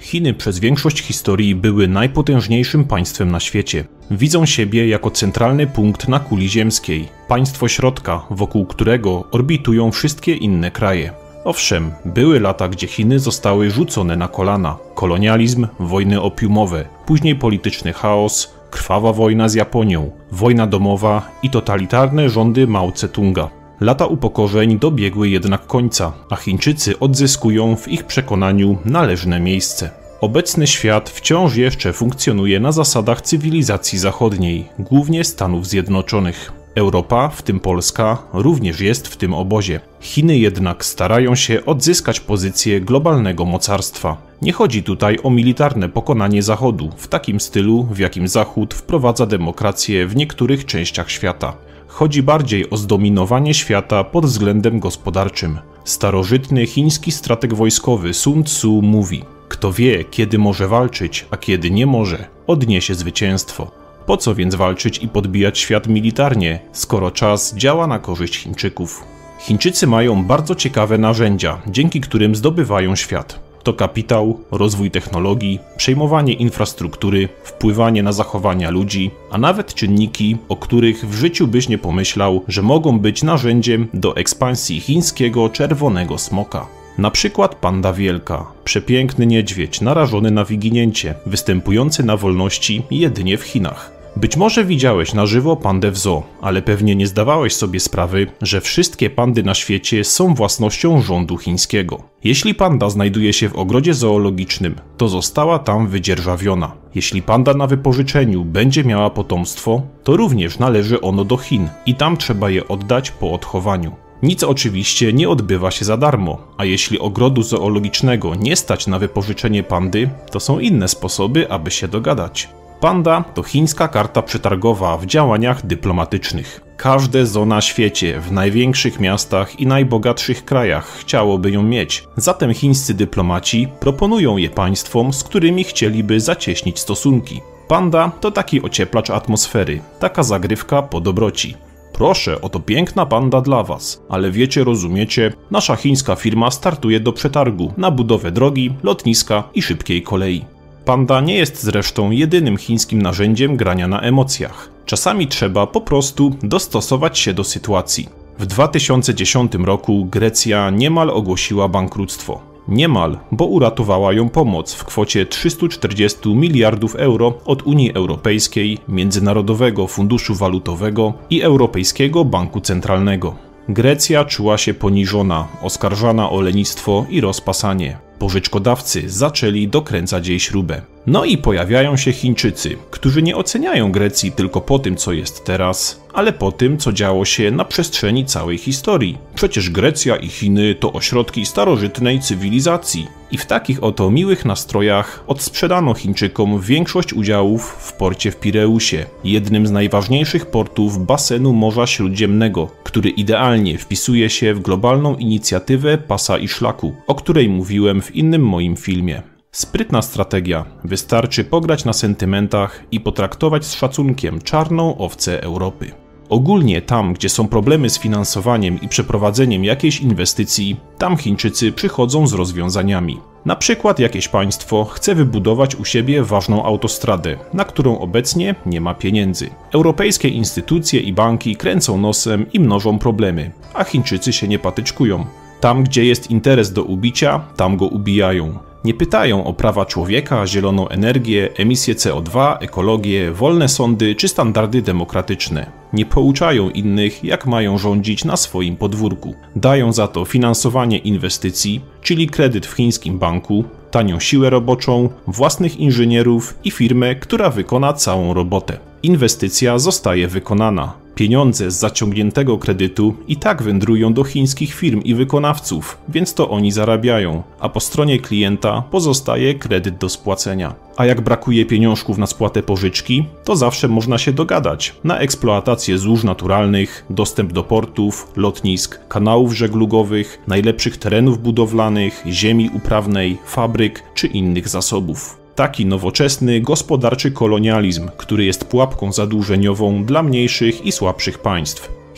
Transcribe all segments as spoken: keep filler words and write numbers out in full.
Chiny przez większość historii były najpotężniejszym państwem na świecie. Widzą siebie jako centralny punkt na kuli ziemskiej, państwo środka, wokół którego orbitują wszystkie inne kraje. Owszem, były lata, gdzie Chiny zostały rzucone na kolana. Kolonializm, wojny opiumowe, później polityczny chaos, krwawa wojna z Japonią, wojna domowa i totalitarne rządy Mao Tse-tunga. Lata upokorzeń dobiegły jednak końca, a Chińczycy odzyskują w ich przekonaniu należne miejsce. Obecny świat wciąż jeszcze funkcjonuje na zasadach cywilizacji zachodniej, głównie Stanów Zjednoczonych. Europa, w tym Polska, również jest w tym obozie. Chiny jednak starają się odzyskać pozycję globalnego mocarstwa. Nie chodzi tutaj o militarne pokonanie Zachodu, w takim stylu, w jakim Zachód wprowadza demokrację w niektórych częściach świata. Chodzi bardziej o zdominowanie świata pod względem gospodarczym. Starożytny chiński strateg wojskowy Sun Tzu mówi: kto wie, kiedy może walczyć, a kiedy nie może, odniesie zwycięstwo. Po co więc walczyć i podbijać świat militarnie, skoro czas działa na korzyść Chińczyków? Chińczycy mają bardzo ciekawe narzędzia, dzięki którym zdobywają świat. To kapitał, rozwój technologii, przejmowanie infrastruktury, wpływanie na zachowania ludzi, a nawet czynniki, o których w życiu byś nie pomyślał, że mogą być narzędziem do ekspansji chińskiego czerwonego smoka. Na przykład panda wielka, przepiękny niedźwiedź narażony na wyginięcie, występujący na wolności jedynie w Chinach. Być może widziałeś na żywo pandę w zoo, ale pewnie nie zdawałeś sobie sprawy, że wszystkie pandy na świecie są własnością rządu chińskiego. Jeśli panda znajduje się w ogrodzie zoologicznym, to została tam wydzierżawiona. Jeśli panda na wypożyczeniu będzie miała potomstwo, to również należy ono do Chin i tam trzeba je oddać po odchowaniu. Nic oczywiście nie odbywa się za darmo, a jeśli ogrodu zoologicznego nie stać na wypożyczenie pandy, to są inne sposoby, aby się dogadać. Panda to chińska karta przetargowa w działaniach dyplomatycznych. Każde zoo na świecie, w największych miastach i najbogatszych krajach chciałoby ją mieć. Zatem chińscy dyplomaci proponują je państwom, z którymi chcieliby zacieśnić stosunki. Panda to taki ocieplacz atmosfery, taka zagrywka po dobroci. Proszę, oto piękna panda dla was, ale wiecie, rozumiecie, nasza chińska firma startuje do przetargu na budowę drogi, lotniska i szybkiej kolei. Panda nie jest zresztą jedynym chińskim narzędziem grania na emocjach. Czasami trzeba po prostu dostosować się do sytuacji. W dwa tysiące dziesiątym roku Grecja niemal ogłosiła bankructwo. Niemal, bo uratowała ją pomoc w kwocie trzystu czterdziestu miliardów euro od Unii Europejskiej, Międzynarodowego Funduszu Walutowego i Europejskiego Banku Centralnego. Grecja czuła się poniżona, oskarżana o lenistwo i rozpasanie. Pożyczkodawcy zaczęli dokręcać jej śrubę. No i pojawiają się Chińczycy, którzy nie oceniają Grecji tylko po tym, co jest teraz, ale po tym, co działo się na przestrzeni całej historii. Przecież Grecja i Chiny to ośrodki starożytnej cywilizacji. I w takich oto miłych nastrojach odsprzedano Chińczykom większość udziałów w porcie w Pireusie, jednym z najważniejszych portów basenu Morza Śródziemnego, który idealnie wpisuje się w globalną inicjatywę Pasa i Szlaku, o której mówiłem w innym moim filmie. Sprytna strategia. Wystarczy pograć na sentymentach i potraktować z szacunkiem czarną owcę Europy. Ogólnie tam, gdzie są problemy z finansowaniem i przeprowadzeniem jakiejś inwestycji, tam Chińczycy przychodzą z rozwiązaniami. Na przykład jakieś państwo chce wybudować u siebie ważną autostradę, na którą obecnie nie ma pieniędzy. Europejskie instytucje i banki kręcą nosem i mnożą problemy, a Chińczycy się nie patyczkują. Tam, gdzie jest interes do ubicia, tam go ubijają. Nie pytają o prawa człowieka, zieloną energię, emisję C O dwa, ekologię, wolne sądy czy standardy demokratyczne. Nie pouczają innych, jak mają rządzić na swoim podwórku. Dają za to finansowanie inwestycji, czyli kredyt w chińskim banku, tanią siłę roboczą, własnych inżynierów i firmę, która wykona całą robotę. Inwestycja zostaje wykonana. Pieniądze z zaciągniętego kredytu i tak wędrują do chińskich firm i wykonawców, więc to oni zarabiają, a po stronie klienta pozostaje kredyt do spłacenia. A jak brakuje pieniążków na spłatę pożyczki, to zawsze można się dogadać na eksploatację złóż naturalnych, dostęp do portów, lotnisk, kanałów żeglugowych, najlepszych terenów budowlanych, ziemi uprawnej, fabryk czy innych zasobów. Taki nowoczesny, gospodarczy kolonializm, który jest pułapką zadłużeniową dla mniejszych i słabszych państw.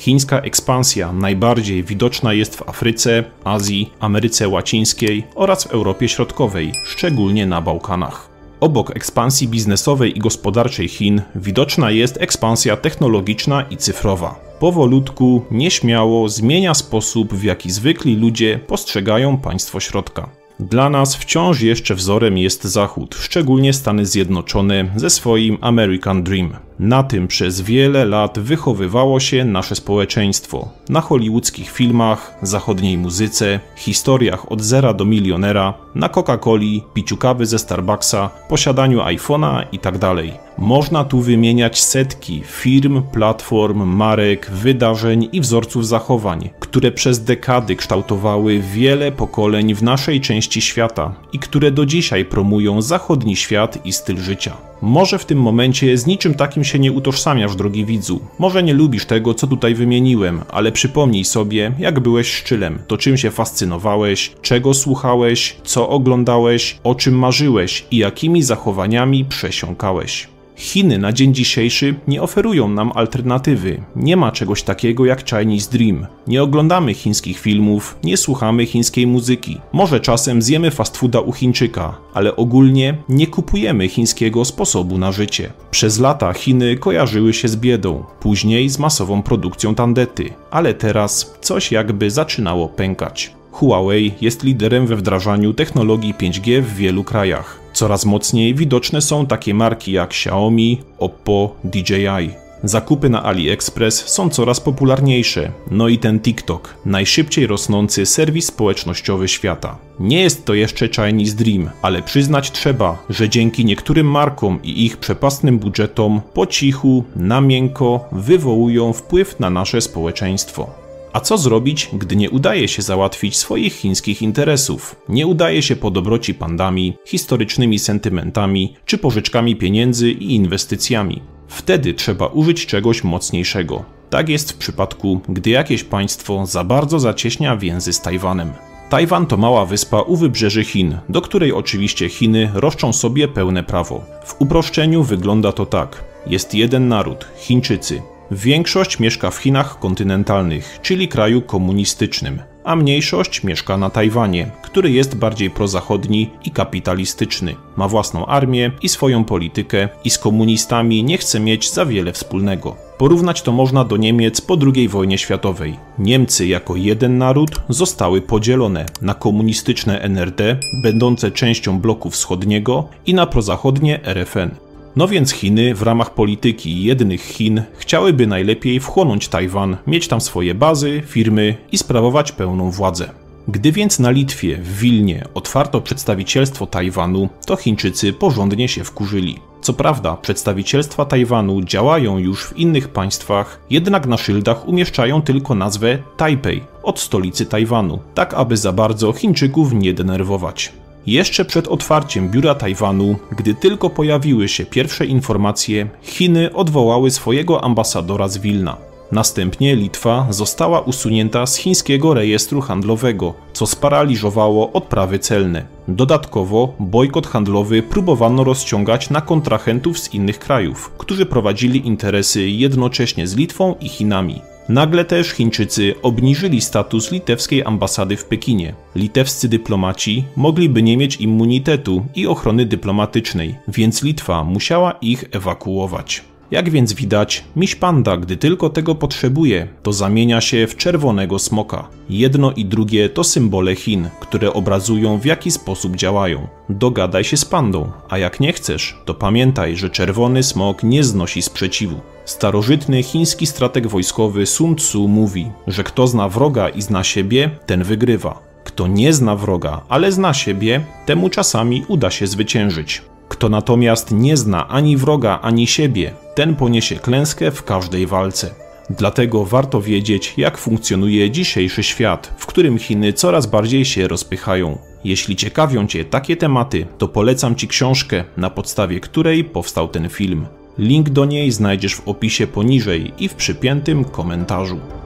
Chińska ekspansja najbardziej widoczna jest w Afryce, Azji, Ameryce Łacińskiej oraz w Europie Środkowej, szczególnie na Bałkanach. Obok ekspansji biznesowej i gospodarczej Chin widoczna jest ekspansja technologiczna i cyfrowa. Powolutku, nieśmiało zmienia sposób, w jaki zwykli ludzie postrzegają państwo środka. Dla nas wciąż jeszcze wzorem jest Zachód, szczególnie Stany Zjednoczone ze swoim American Dream. Na tym przez wiele lat wychowywało się nasze społeczeństwo. Na hollywoodzkich filmach, zachodniej muzyce, historiach od zera do milionera, na Coca-Coli, piciu kawy ze Starbucksa, posiadaniu iPhone'a itd. Można tu wymieniać setki firm, platform, marek, wydarzeń i wzorców zachowań, które przez dekady kształtowały wiele pokoleń w naszej części świata i które do dzisiaj promują zachodni świat i styl życia. Może w tym momencie z niczym takim się nie utożsamiasz, drogi widzu. Może nie lubisz tego, co tutaj wymieniłem, ale przypomnij sobie, jak byłeś szczylem, to czym się fascynowałeś, czego słuchałeś, co oglądałeś, o czym marzyłeś i jakimi zachowaniami przesiąkałeś. Chiny na dzień dzisiejszy nie oferują nam alternatywy. Nie ma czegoś takiego jak Chinese Dream. Nie oglądamy chińskich filmów, nie słuchamy chińskiej muzyki. Może czasem zjemy fast fooda u Chińczyka, ale ogólnie nie kupujemy chińskiego sposobu na życie. Przez lata Chiny kojarzyły się z biedą, później z masową produkcją tandety, ale teraz coś jakby zaczynało pękać. Huawei jest liderem we wdrażaniu technologii pięć G w wielu krajach. Coraz mocniej widoczne są takie marki jak Xiaomi, Oppo, D J I. Zakupy na AliExpress są coraz popularniejsze, no i ten TikTok, najszybciej rosnący serwis społecznościowy świata. Nie jest to jeszcze Chinese Dream, ale przyznać trzeba, że dzięki niektórym markom i ich przepastnym budżetom po cichu, na miękko wywołują wpływ na nasze społeczeństwo. A co zrobić, gdy nie udaje się załatwić swoich chińskich interesów? Nie udaje się po dobroci pandami, historycznymi sentymentami czy pożyczkami pieniędzy i inwestycjami. Wtedy trzeba użyć czegoś mocniejszego. Tak jest w przypadku, gdy jakieś państwo za bardzo zacieśnia więzy z Tajwanem. Tajwan to mała wyspa u wybrzeży Chin, do której oczywiście Chiny roszczą sobie pełne prawo. W uproszczeniu wygląda to tak. Jest jeden naród – Chińczycy. Większość mieszka w Chinach kontynentalnych, czyli kraju komunistycznym, a mniejszość mieszka na Tajwanie, który jest bardziej prozachodni i kapitalistyczny. Ma własną armię i swoją politykę i z komunistami nie chce mieć za wiele wspólnego. Porównać to można do Niemiec po drugiej wojnie światowej. Niemcy jako jeden naród zostały podzielone na komunistyczne N R D, będące częścią bloku wschodniego, i na prozachodnie R F N. No więc Chiny w ramach polityki jednych Chin chciałyby najlepiej wchłonąć Tajwan, mieć tam swoje bazy, firmy i sprawować pełną władzę. Gdy więc na Litwie, w Wilnie, otwarto przedstawicielstwo Tajwanu, to Chińczycy porządnie się wkurzyli. Co prawda, przedstawicielstwa Tajwanu działają już w innych państwach, jednak na szyldach umieszczają tylko nazwę Tajpej od stolicy Tajwanu, tak aby za bardzo Chińczyków nie denerwować. Jeszcze przed otwarciem biura Tajwanu, gdy tylko pojawiły się pierwsze informacje, Chiny odwołały swojego ambasadora z Wilna. Następnie Litwa została usunięta z chińskiego rejestru handlowego, co sparaliżowało odprawy celne. Dodatkowo bojkot handlowy próbowano rozciągać na kontrahentów z innych krajów, którzy prowadzili interesy jednocześnie z Litwą i Chinami. Nagle też Chińczycy obniżyli status litewskiej ambasady w Pekinie. Litewscy dyplomaci mogliby nie mieć immunitetu i ochrony dyplomatycznej, więc Litwa musiała ich ewakuować. Jak więc widać, miś panda, gdy tylko tego potrzebuje, to zamienia się w czerwonego smoka. Jedno i drugie to symbole Chin, które obrazują, w jaki sposób działają. Dogadaj się z pandą, a jak nie chcesz, to pamiętaj, że czerwony smok nie znosi sprzeciwu. Starożytny chiński strateg wojskowy Sun Tzu mówi, że kto zna wroga i zna siebie, ten wygrywa. Kto nie zna wroga, ale zna siebie, temu czasami uda się zwyciężyć. Kto natomiast nie zna ani wroga, ani siebie, ten poniesie klęskę w każdej walce. Dlatego warto wiedzieć, jak funkcjonuje dzisiejszy świat, w którym Chiny coraz bardziej się rozpychają. Jeśli ciekawią Cię takie tematy, to polecam Ci książkę, na podstawie której powstał ten film. Link do niej znajdziesz w opisie poniżej i w przypiętym komentarzu.